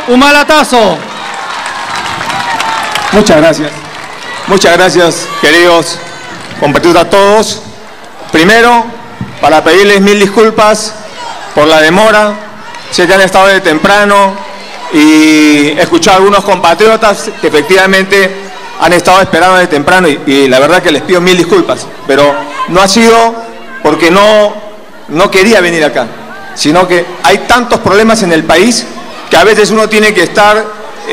Humalatazo. Muchas gracias, queridos compatriotas todos. Primero, para pedirles mil disculpas por la demora. Sé que han estado de temprano y he escuchado a algunos compatriotas que efectivamente han estado esperando de temprano y la verdad que les pido mil disculpas, pero no ha sido porque no quería venir acá, sino que hay tantos problemas en el país que a veces uno tiene que estar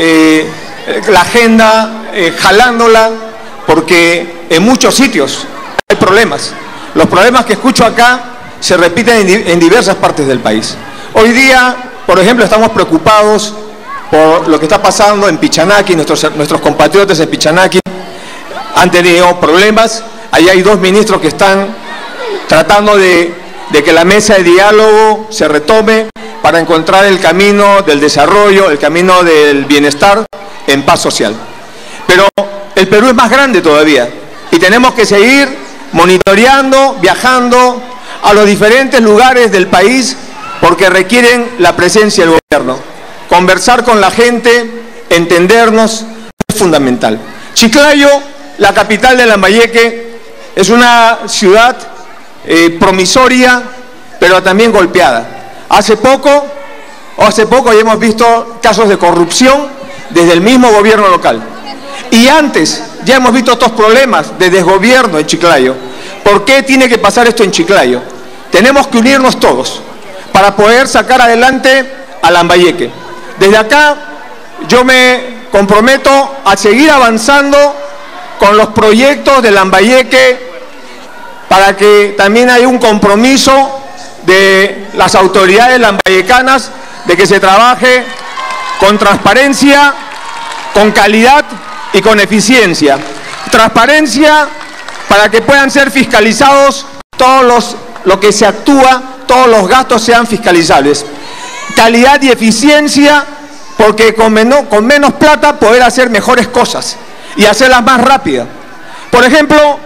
la agenda jalándola, porque en muchos sitios hay problemas. Los problemas que escucho acá se repiten en diversas partes del país. Hoy día, por ejemplo, estamos preocupados por lo que está pasando en Pichanaki. Nuestros compatriotas en Pichanaki han tenido problemas. Ahí hay dos ministros que están tratando de que la mesa de diálogo se retome para encontrar el camino del desarrollo, el camino del bienestar en paz social. Pero el Perú es más grande todavía y tenemos que seguir monitoreando, viajando a los diferentes lugares del país porque requieren la presencia del gobierno. Conversar con la gente, entendernos, es fundamental. Chiclayo, la capital de Lambayeque, es una ciudad promisoria, pero también golpeada. Hace poco ya hemos visto casos de corrupción desde el mismo gobierno local. Y antes ya hemos visto estos problemas de desgobierno en Chiclayo. ¿Por qué tiene que pasar esto en Chiclayo? Tenemos que unirnos todos para poder sacar adelante a Lambayeque. Desde acá yo me comprometo a seguir avanzando con los proyectos de Lambayeque para que también haya un compromiso de las autoridades lambayecanas de que se trabaje con transparencia, con calidad y con eficiencia. Transparencia para que puedan ser fiscalizados lo que se actúa, todos los gastos sean fiscalizables. Calidad y eficiencia porque con menos plata poder hacer mejores cosas y hacerlas más rápidas. Por ejemplo,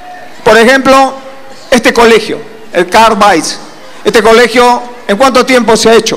este colegio, el Karl Weiss, este colegio, ¿en cuánto tiempo se ha hecho?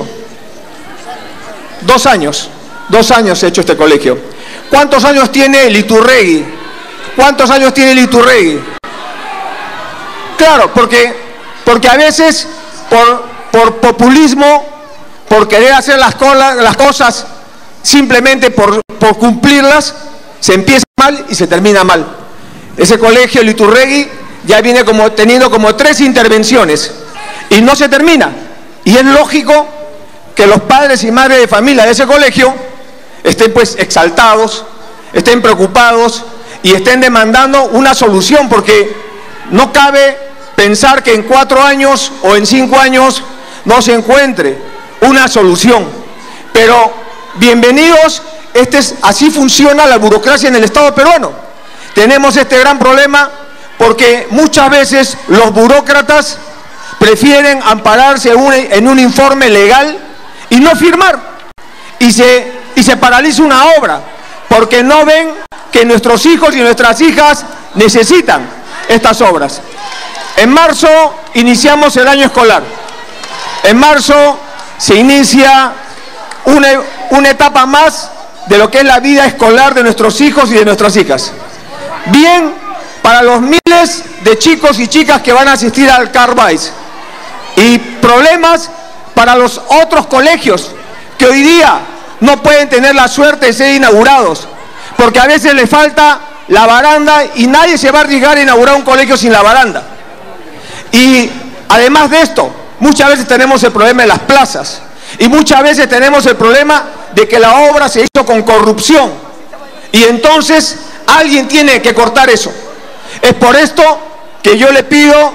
2 años. 2 años se ha hecho este colegio. ¿Cuántos años tiene el Iturregui? ¿Cuántos años tiene el Iturregui? Claro, porque a veces por populismo, por querer hacer las cosas simplemente por cumplirlas, se empieza mal y se termina mal. Ese colegio, el Iturregui, ya viene teniendo como 3 intervenciones y no se termina. Y es lógico que los padres y madres de familia de ese colegio estén pues exaltados, estén preocupados y estén demandando una solución, porque no cabe pensar que en 4 años o en 5 años no se encuentre una solución. Pero bienvenidos, así funciona la burocracia en el Estado peruano. Tenemos este gran problema porque muchas veces los burócratas prefieren ampararse en un informe legal y no firmar, y se paraliza una obra porque no ven que nuestros hijos y nuestras hijas necesitan estas obras. En marzo iniciamos el año escolar. En marzo se inicia una etapa más de lo que es la vida escolar de nuestros hijos y de nuestras hijas. Bien para los miles de chicos y chicas que van a asistir al Karl Weiss, y problemas para los otros colegios que hoy día no pueden tener la suerte de ser inaugurados, porque a veces le falta la baranda y nadie se va a arriesgar a inaugurar un colegio sin la baranda. Y además de esto, muchas veces tenemos el problema de las plazas y muchas veces tenemos el problema de que la obra se hizo con corrupción y entonces alguien tiene que cortar eso. Es por esto que yo le pido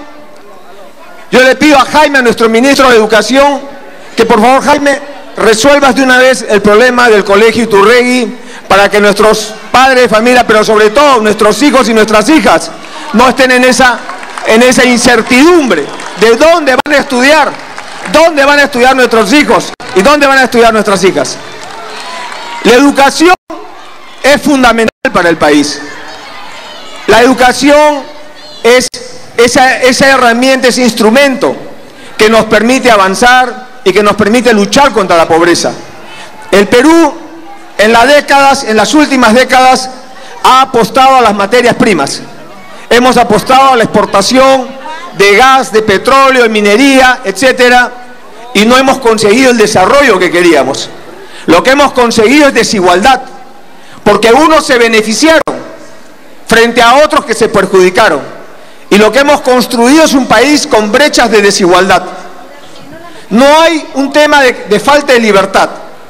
a Jaime, a nuestro ministro de Educación, que por favor, Jaime, resuelvas de una vez el problema del colegio Iturregui para que nuestros padres de familia, pero sobre todo nuestros hijos y nuestras hijas, no estén en esa incertidumbre de dónde van a estudiar nuestros hijos y dónde van a estudiar nuestras hijas. La educación es fundamental para el país. La educación es esa herramienta, ese instrumento que nos permite avanzar y que nos permite luchar contra la pobreza. El Perú en las últimas décadas ha apostado a las materias primas. Hemos apostado a la exportación de gas, de petróleo, de minería, etcétera, y no hemos conseguido el desarrollo que queríamos. Lo que hemos conseguido es desigualdad, porque unos se beneficiaron frente a otros que se perjudicaron. Y lo que hemos construido es un país con brechas de desigualdad. No hay un tema de falta de libertad.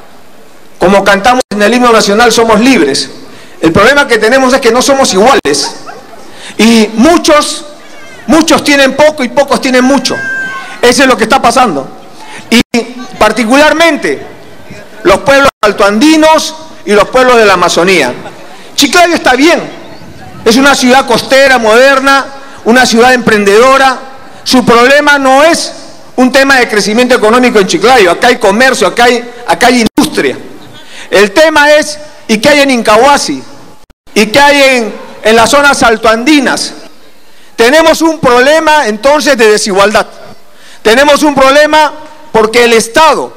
Como cantamos en el himno nacional, somos libres. El problema que tenemos es que no somos iguales. Y muchos tienen poco y pocos tienen mucho. Eso es lo que está pasando. Y particularmente los pueblos altoandinos y los pueblos de la Amazonía. Chiclayo está bien. Es una ciudad costera, moderna, una ciudad emprendedora. Su problema no es un tema de crecimiento económico en Chiclayo. Acá hay comercio, acá hay industria. El tema es, ¿y qué hay en Incahuasi? ¿Y qué hay en las zonas altoandinas? Tenemos un problema entonces de desigualdad. Tenemos un problema porque el Estado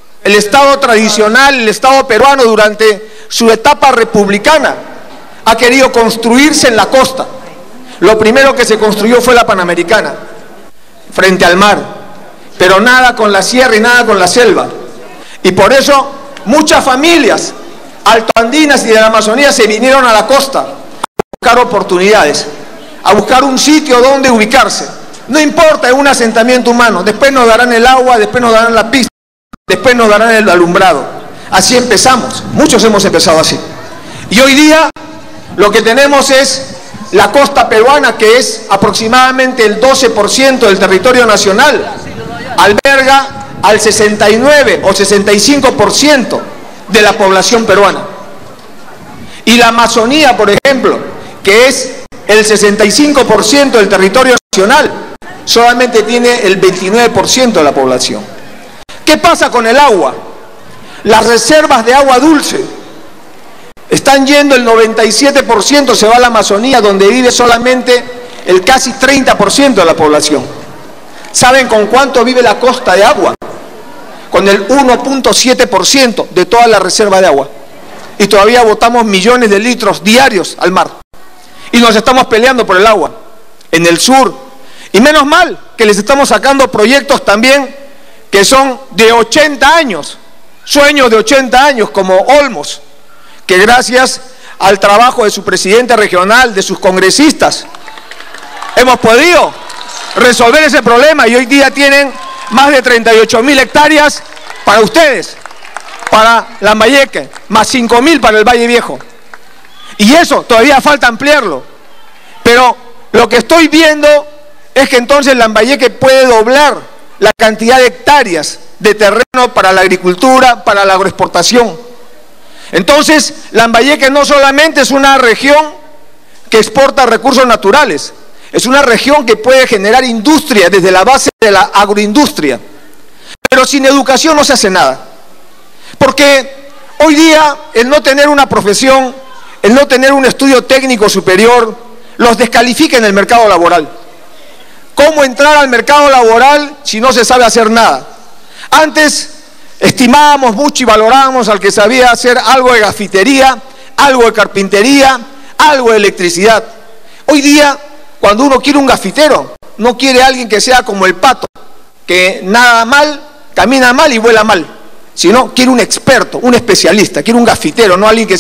tradicional, el Estado peruano durante su etapa republicana ha querido construirse en la costa. Lo primero que se construyó fue la Panamericana, frente al mar, pero nada con la sierra y nada con la selva. Y por eso muchas familias altoandinas y de la Amazonía se vinieron a la costa a buscar oportunidades, a buscar un sitio donde ubicarse. No importa, es un asentamiento humano. Después nos darán el agua, después nos darán la pista, después nos darán el alumbrado. Así empezamos, muchos hemos empezado así. Y hoy día lo que tenemos es la costa peruana, que es aproximadamente el 12% del territorio nacional, alberga al 69 o 65% de la población peruana. Y la Amazonía, por ejemplo, que es el 65% del territorio nacional, solamente tiene el 29% de la población. ¿Qué pasa con el agua? Las reservas de agua dulce están yendo, el 97% se va a la Amazonía, donde vive solamente el casi 30% de la población. ¿Saben con cuánto vive la costa de agua? Con el 1.7% de toda la reserva de agua. Y todavía botamos millones de litros diarios al mar. Y nos estamos peleando por el agua en el sur. Y menos mal que les estamos sacando proyectos también que son de 80 años, sueños de 80 años, como Olmos, que gracias al trabajo de su presidente regional, de sus congresistas, hemos podido resolver ese problema y hoy día tienen más de 38.000 hectáreas para ustedes, para Lambayeque, más 5.000 para el Valle Viejo. Y eso todavía falta ampliarlo. Pero lo que estoy viendo es que entonces Lambayeque puede doblar la cantidad de hectáreas de terreno para la agricultura, para la agroexportación. Entonces, Lambayeque no solamente es una región que exporta recursos naturales, es una región que puede generar industria desde la base de la agroindustria. Pero sin educación no se hace nada. Porque hoy día el no tener una profesión, el no tener un estudio técnico superior, los descalifica en el mercado laboral. ¿Cómo entrar al mercado laboral si no se sabe hacer nada? Antes estimábamos mucho y valorábamos al que sabía hacer algo de gafitería, algo de carpintería, algo de electricidad. Hoy día, cuando uno quiere un gafitero, no quiere alguien que sea como el pato, que nada mal, camina mal y vuela mal, sino quiere un experto, un especialista, quiere un gafitero, no alguien que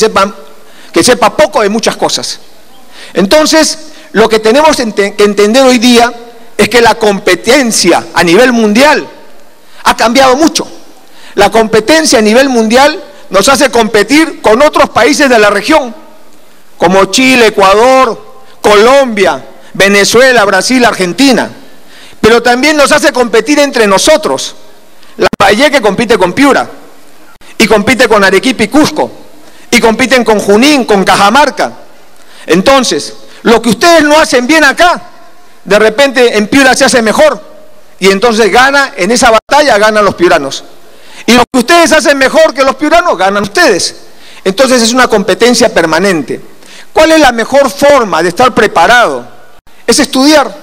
sepa poco de muchas cosas. Entonces, lo que tenemos que entender hoy día es que la competencia a nivel mundial ha cambiado mucho. La competencia a nivel mundial nos hace competir con otros países de la región, como Chile, Ecuador, Colombia, Venezuela, Brasil, Argentina. Pero también nos hace competir entre nosotros. Lambayeque compite con Piura, y compite con Arequipa y Cusco, y compiten con Junín, con Cajamarca. Entonces, lo que ustedes no hacen bien acá, de repente en Piura se hace mejor, y entonces gana, en esa batalla ganan los piuranos. Y lo que ustedes hacen mejor que los piuranos, ganan ustedes. Entonces es una competencia permanente. ¿Cuál es la mejor forma de estar preparado? Es estudiar.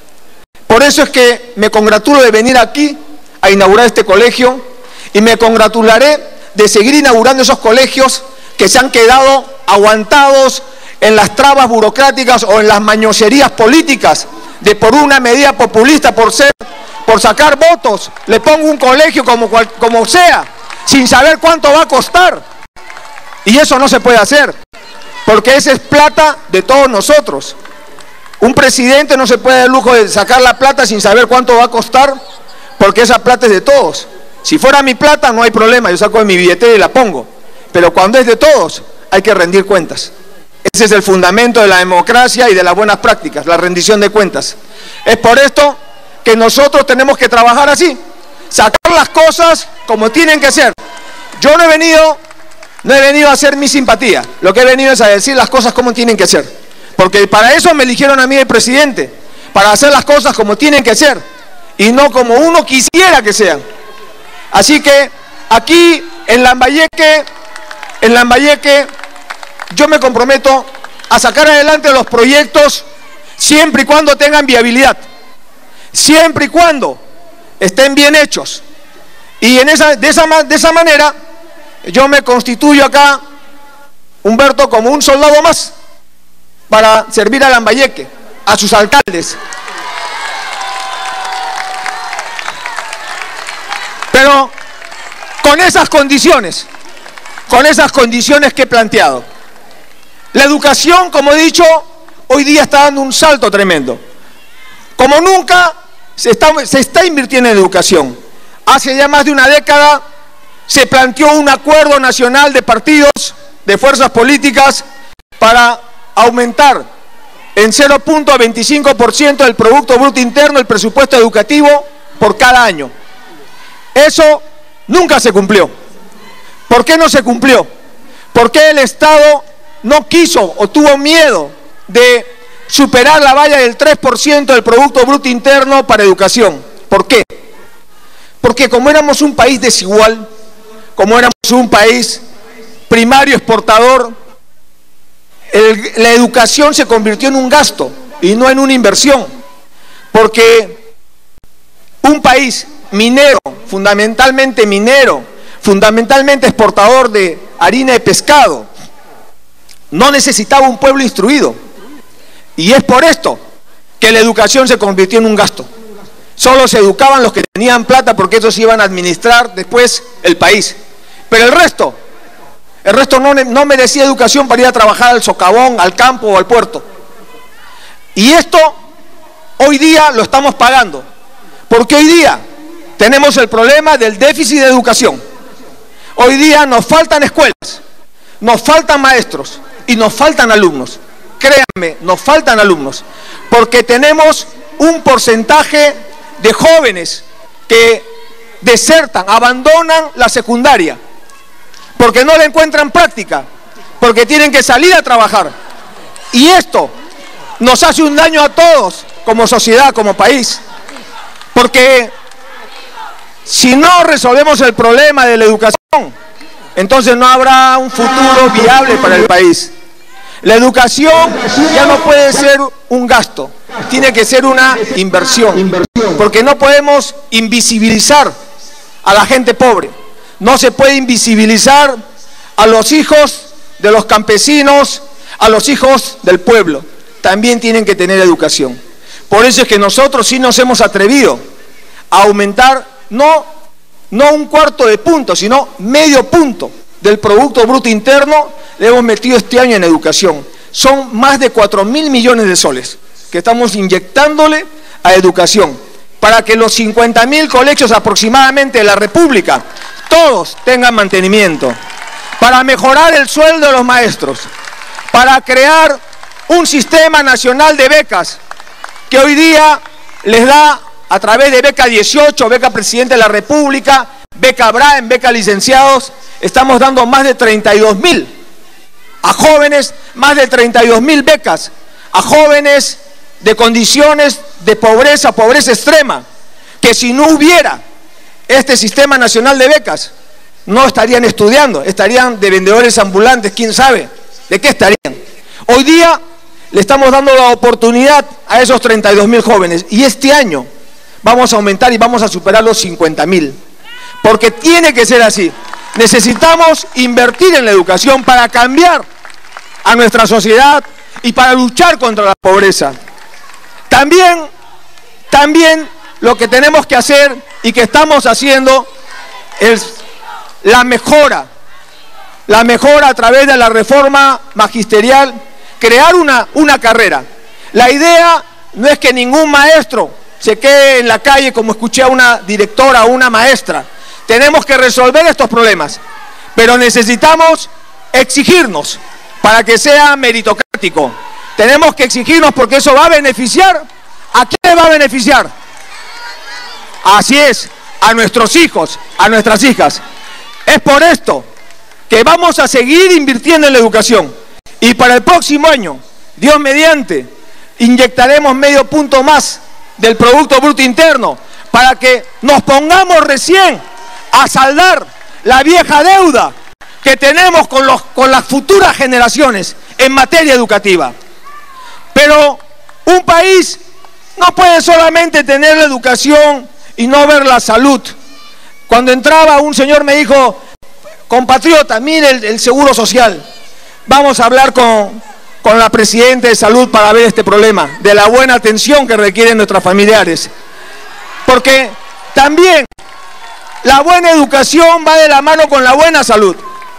Por eso es que me congratulo de venir aquí a inaugurar este colegio, y me congratularé de seguir inaugurando esos colegios que se han quedado aguantados en las trabas burocráticas o en las mañoserías políticas de por una medida populista, por sacar votos, le pongo un colegio como sea, sin saber cuánto va a costar. Y eso no se puede hacer, porque esa es plata de todos nosotros. Un presidente no se puede dar el lujo de sacar la plata sin saber cuánto va a costar, porque esa plata es de todos. Si fuera mi plata no hay problema, yo saco de mi billetera y la pongo. Pero cuando es de todos, hay que rendir cuentas. Ese es el fundamento de la democracia y de las buenas prácticas, la rendición de cuentas. Es por esto que nosotros tenemos que trabajar así, sacar las cosas como tienen que ser. Yo no he venido a hacer mi simpatía, lo que he venido es a decir las cosas como tienen que ser. Porque para eso me eligieron a mí el presidente, para hacer las cosas como tienen que ser y no como uno quisiera que sean. Así que aquí en Lambayeque, yo me comprometo a sacar adelante los proyectos siempre y cuando tengan viabilidad, siempre y cuando estén bien hechos. Y de esa manera yo me constituyo acá, Humberto, como un soldado más para servir a Lambayeque, a sus alcaldes. Pero con esas condiciones que he planteado. La educación, como he dicho, hoy día está dando un salto tremendo. Como nunca se está invirtiendo en educación. Hace ya más de una década se planteó un acuerdo nacional de partidos, de fuerzas políticas, para aumentar en 0.25% del Producto Bruto Interno el presupuesto educativo por cada año. Eso nunca se cumplió. ¿Por qué no se cumplió? Porque el Estado no quiso o tuvo miedo de superar la valla del 3% del Producto Bruto Interno para educación. ¿Por qué? Porque como éramos un país desigual, como éramos un país primario exportador, la educación se convirtió en un gasto y no en una inversión. Porque un país minero, fundamentalmente exportador de harina de pescado, no necesitaba un pueblo instruido. Y es por esto que la educación se convirtió en un gasto. Solo se educaban los que tenían plata, porque ellos iban a administrar después el país. Pero el resto no merecía educación para ir a trabajar al socavón, al campo o al puerto. Y esto hoy día lo estamos pagando, porque hoy día tenemos el problema del déficit de educación. Hoy día nos faltan escuelas, nos faltan maestros y nos faltan alumnos. Créanme, nos faltan alumnos, porque tenemos un porcentaje de jóvenes que desertan, abandonan la secundaria, porque no le encuentran práctica, porque tienen que salir a trabajar. Y esto nos hace un daño a todos, como sociedad, como país, porque si no resolvemos el problema de la educación, entonces no habrá un futuro viable para el país. La educación ya no puede ser un gasto, tiene que ser una inversión, porque no podemos invisibilizar a la gente pobre, no se puede invisibilizar a los hijos de los campesinos, a los hijos del pueblo, también tienen que tener educación. Por eso es que nosotros sí nos hemos atrevido a aumentar no un cuarto de punto, sino medio punto del Producto Bruto Interno. Le hemos metido este año en educación. Son más de 4.000 millones de soles que estamos inyectándole a educación, para que los 50.000 colegios aproximadamente de la República, todos tengan mantenimiento, para mejorar el sueldo de los maestros, para crear un sistema nacional de becas que hoy día les da, a través de beca 18, beca Presidente de la República, beca BRAEM, beca licenciados, estamos dando más de 32.000 a jóvenes, más de 32.000 becas a jóvenes de condiciones de pobreza extrema, que si no hubiera este sistema nacional de becas, no estarían estudiando, estarían de vendedores ambulantes, quién sabe de qué estarían. Hoy día le estamos dando la oportunidad a esos 32.000 jóvenes, y este año vamos a aumentar y vamos a superar los 50.000, porque tiene que ser así. necesitamos invertir en la educación para cambiar a nuestra sociedad y para luchar contra la pobreza. También lo que tenemos que hacer y que estamos haciendo es la mejora a través de la reforma magisterial, crear una carrera. La idea no es que ningún maestro se quede en la calle, como escuché a una directora o una maestra. Tenemos que resolver estos problemas, pero necesitamos exigirnos para que sea meritocrático. Tenemos que exigirnos porque eso va a beneficiar. ¿A quién va a beneficiar? Así es, a nuestros hijos, a nuestras hijas. Es por esto que vamos a seguir invirtiendo en la educación. Y para el próximo año, Dios mediante, inyectaremos medio punto más del Producto Bruto Interno para que nos pongamos recién a saldar la vieja deuda que tenemos con las futuras generaciones en materia educativa. Pero un país no puede solamente tener la educación y no ver la salud. Cuando entraba un señor me dijo: compatriota, mire el seguro social. Vamos a hablar con la presidenta de salud para ver este problema, de la buena atención que requieren nuestros familiares. Porque también la buena educación va de la mano con la buena salud.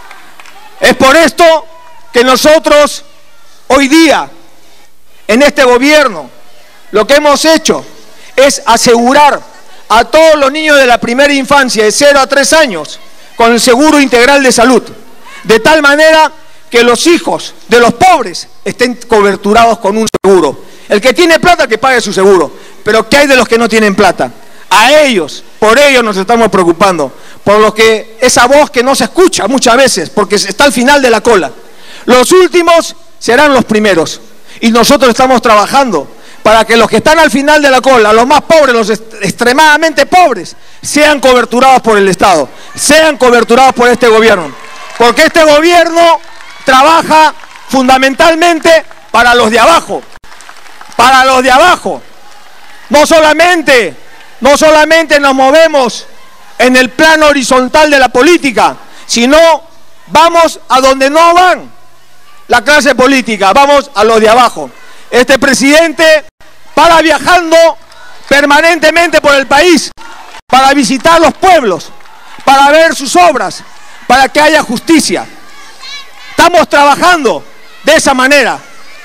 Es por esto que nosotros hoy día, en este gobierno, lo que hemos hecho es asegurar a todos los niños de la primera infancia, de 0 a 3 años, con el seguro integral de salud, de tal manera que los hijos de los pobres estén coberturados con un seguro. El que tiene plata que pague su seguro, pero ¿qué hay de los que no tienen plata? A ellos, por ellos nos estamos preocupando, por lo que esa voz que no se escucha muchas veces, porque está al final de la cola. Los últimos serán los primeros, y nosotros estamos trabajando para que los que están al final de la cola, los más pobres, los extremadamente pobres, sean coberturados por el Estado, sean coberturados por este gobierno, porque este gobierno trabaja fundamentalmente para los de abajo, para los de abajo. No solamente nos movemos en el plano horizontal de la política, sino vamos a donde no van la clase política, vamos a los de abajo. Este presidente para viajando permanentemente por el país, para visitar los pueblos, para ver sus obras, para que haya justicia. Estamos trabajando de esa manera,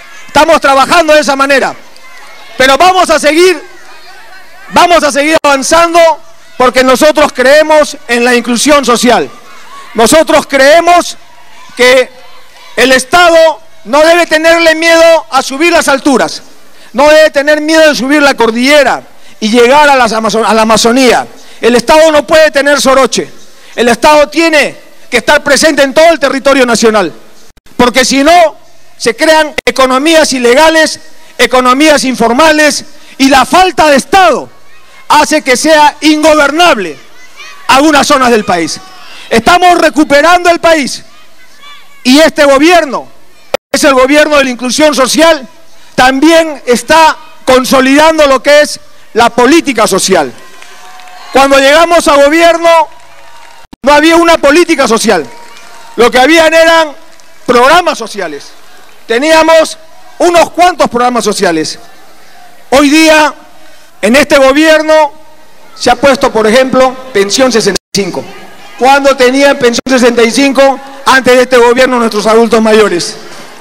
pero vamos a seguir avanzando porque nosotros creemos en la inclusión social. Nosotros creemos que el Estado no debe tenerle miedo a subir las alturas, no debe tener miedo de subir la cordillera y llegar a la Amazonía. El Estado no puede tener soroche, el Estado tiene que estar presente en todo el territorio nacional, porque si no, se crean economías ilegales, economías informales, y la falta de Estado hace que sea ingobernable algunas zonas del país. Estamos recuperando el país, y este gobierno es el gobierno de la inclusión social, también está consolidando lo que es la política social. Cuando llegamos a gobierno no había una política social, lo que habían eran programas sociales. Teníamos unos cuantos programas sociales. Hoy día, en este gobierno, se ha puesto, por ejemplo, pensión 65. ¿Cuándo tenían pensión 65? Antes de este gobierno, nuestros adultos mayores.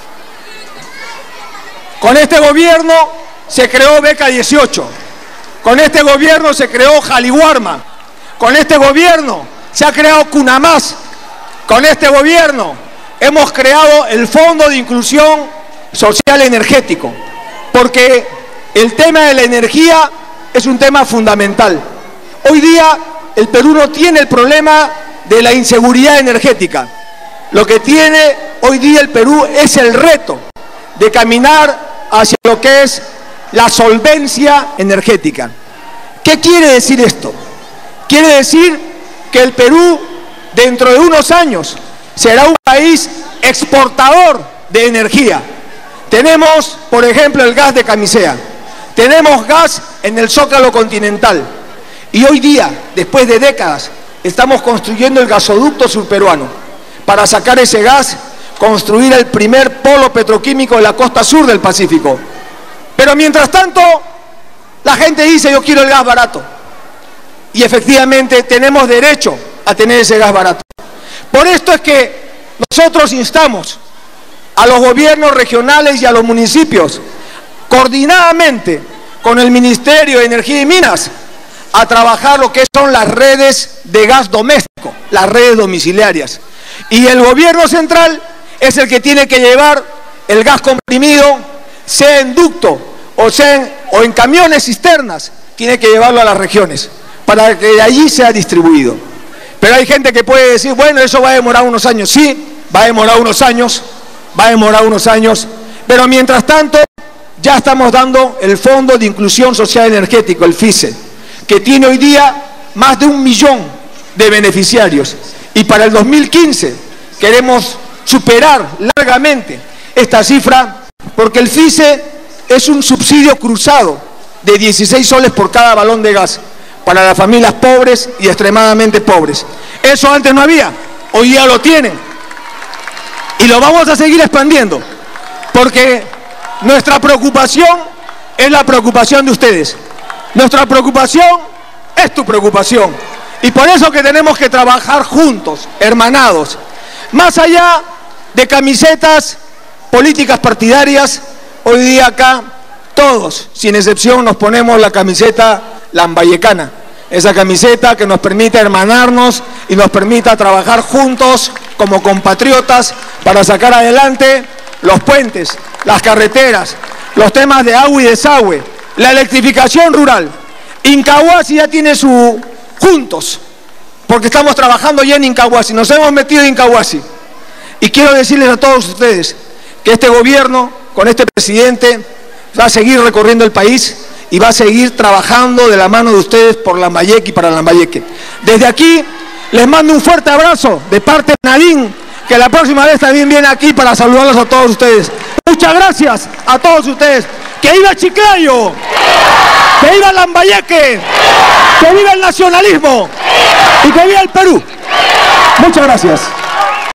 Con este gobierno se creó Beca 18. Con este gobierno se creó Jaliwarma. Con este gobierno se ha creado Cunamás. Con este gobierno hemos creado el Fondo de Inclusión Social Energético, porque el tema de la energía es un tema fundamental. Hoy día el Perú no tiene el problema de la inseguridad energética. Lo que tiene hoy día el Perú es el reto de caminar hacia lo que es la solvencia energética. ¿Qué quiere decir esto? Quiere decir que el Perú, dentro de unos años, será un país exportador de energía. Tenemos, por ejemplo, el gas de Camisea, tenemos gas en el Zócalo continental, y hoy día, después de décadas, estamos construyendo el gasoducto surperuano para sacar ese gas, construir el primer polo petroquímico de la costa sur del Pacífico. Pero mientras tanto, la gente dice: yo quiero el gas barato. Y efectivamente tenemos derecho a tener ese gas barato. Por esto es que nosotros instamos a los gobiernos regionales y a los municipios, coordinadamente con el Ministerio de Energía y Minas, a trabajar lo que son las redes de gas doméstico, las redes domiciliarias. Y el gobierno central es el que tiene que llevar el gas comprimido, sea en ducto o en camiones cisternas, tiene que llevarlo a las regiones para que de allí sea distribuido. Pero hay gente que puede decir: bueno, eso va a demorar unos años. Sí, va a demorar unos años, pero mientras tanto ya estamos dando el Fondo de Inclusión Social Energético, el FISE, que tiene hoy día más de 1 millón de beneficiarios. Y para el 2015 queremos superar largamente esta cifra, porque el FISE es un subsidio cruzado de 16 soles por cada balón de gas para las familias pobres y extremadamente pobres. Eso antes no había, hoy día lo tienen. Y lo vamos a seguir expandiendo, porque nuestra preocupación es la preocupación de ustedes. Nuestra preocupación es tu preocupación. Y por eso que tenemos que trabajar juntos, hermanados. Más allá de camisetas políticas partidarias, hoy día acá todos, sin excepción, nos ponemos la camiseta lambayecana. Esa camiseta que nos permite hermanarnos y nos permita trabajar juntos como compatriotas para sacar adelante los puentes, las carreteras, los temas de agua y desagüe, la electrificación rural. Incahuasi ya tiene su juntos, porque estamos trabajando ya en Incahuasi, nos hemos metido en Incahuasi. Y quiero decirles a todos ustedes que este gobierno, con este presidente, va a seguir recorriendo el país y va a seguir trabajando de la mano de ustedes por Lambayeque y para Lambayeque. Desde aquí les mando un fuerte abrazo de parte de Nadine, que la próxima vez también viene aquí para saludarlos a todos ustedes. Muchas gracias a todos ustedes. ¡Que viva Chiclayo! ¡Que viva Lambayeque! ¡Que viva el nacionalismo! ¡Y que viva el Perú! Muchas gracias.